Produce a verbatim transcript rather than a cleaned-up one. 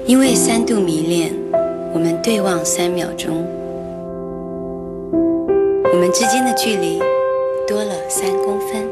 因为三度迷恋，我们对望三秒钟，我们之间的距离多了三公分。